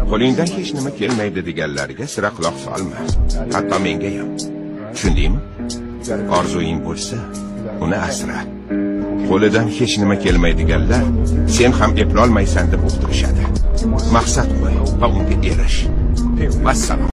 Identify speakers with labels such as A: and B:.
A: Qo'lingdan hech nima kelmaydi deganlarga sira quloq solma. Hatto menga ham. Tushundingmi? Orzuing bo'lsa, uni asra. Qo'lidan hech nima kelmaydiganlar sen ham eplolmaysan deb uqtirishadi. Maqsad qo'y va unga erish. Vassalom.